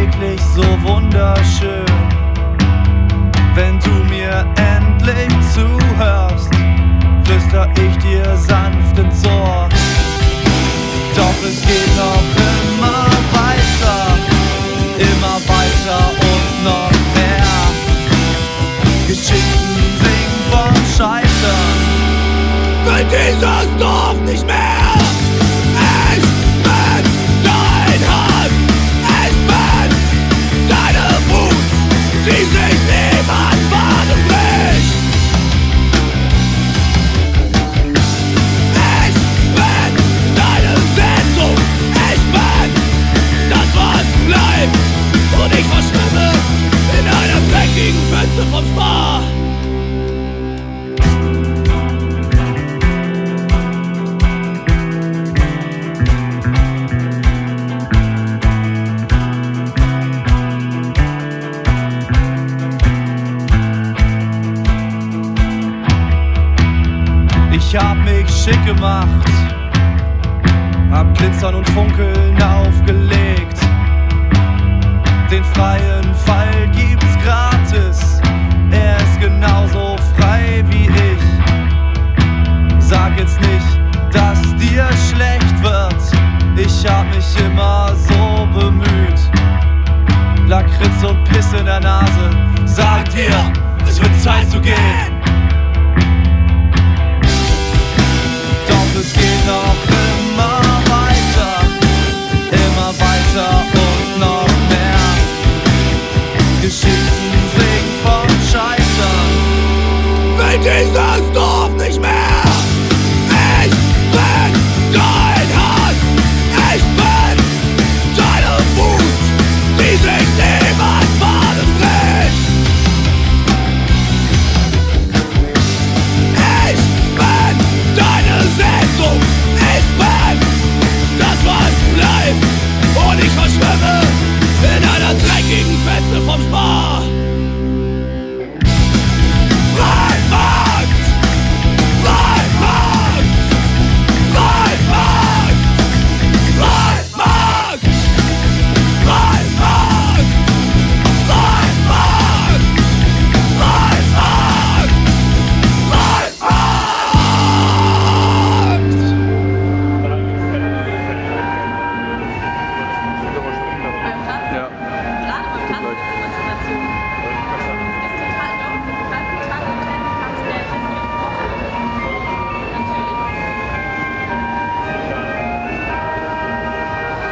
täglich so wunderschön. Wenn du mir endlich zuhörst, flüster ich dir sanft ins Ohr. Doch es geht noch immer weiter und noch mehr. Geschichten singen vom Scheitern. Will dieses Dorf nicht mehr. Ich bin dein Hass, ich bin deine Wut, die sich niemand baden bricht. Ich bin deine Sehnsucht, ich bin das, was bleibt. Und ich verschwimme in einer dreckigen Pfütze vom Spar. Ich hab mich schick gemacht, hab Glitzern und Funkeln aufgelegt. Den freien Fall gibt's gratis, er ist genauso frei wie ich. Sag jetzt nicht, dass dir schlecht wird, ich hab mich immer so bemüht. Lakritz und Piss in der Nase, sag dir, es wird Zeit zu gehen. Es geht noch immer weiter und noch mehr. Geschichten singen vom Scheitern. Will dieses Dorf nicht mehr. Ich bin dein Hass, ich bin deine Wut, die sich niemand baden bricht. Ich bin deine Sehnsucht, ich bin das, was bleibt. Und ich verschwimme in einer dreckigen Pfütze vom Spar.